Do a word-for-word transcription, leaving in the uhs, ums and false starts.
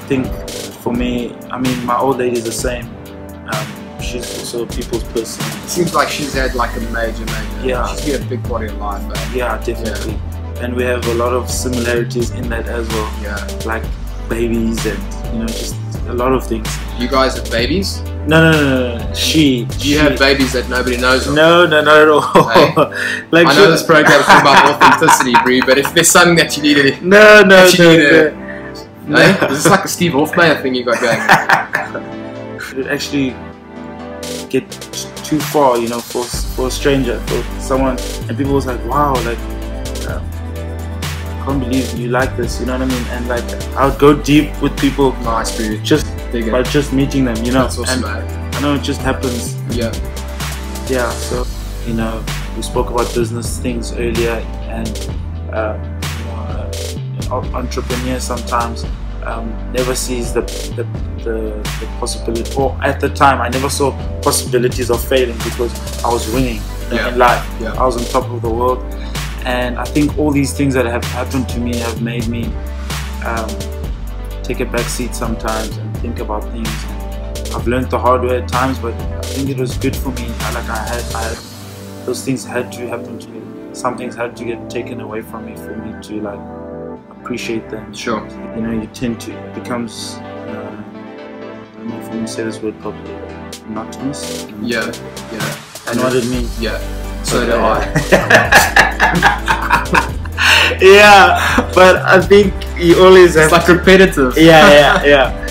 think for me, I mean, my old lady is the same. Um, she's also a people's person. It seems like she's had like a major, major. Yeah. She's been a big part of your life. But Yeah, definitely. Yeah. And we have a lot of similarities in that as well. Yeah. Like babies and, you know, just a lot of things. You guys have babies? No, no, no, no, no. She. Do you she, have babies that nobody knows of? No, no, not at all. Hey? Like I know this program is about authenticity, Bree, but if there's something that you needed, no, no, that you no, needed, no. hey? This is like a Steve Hofmeyer thing you got going. It would actually get too far, you know, for for a stranger, for someone, and people was like, wow, like, uh, I can't believe you like this, you know what I mean? And like, I would go deep with people, Nice, Bree. just Dig it. by just meeting them, you know. That's awesome, and man. I know it just happens. Yeah. Yeah, so, you know, we spoke about business things earlier, and uh, you know, uh, entrepreneur sometimes um, never sees the, the, the, the possibility, or at the time I never saw possibilities of failing because I was winning Yeah. in life. Yeah. I was on top of the world, and I think all these things that have happened to me have made me um, take a back seat sometimes and think about things. I've learned the hard way at times, but I think it was good for me. I, like I had, I had, those things had to happen to me. Some things had to get taken away from me for me to like appreciate them. Sure. You know, you tend to it becomes. Uh, I don't know if I'm gonna say this word properly. Like, monotonous. Yeah. Yeah. I know what it means. Yeah. So do Okay. I. Yeah, but I think you always have. It's like repetitive. Yeah, yeah, yeah.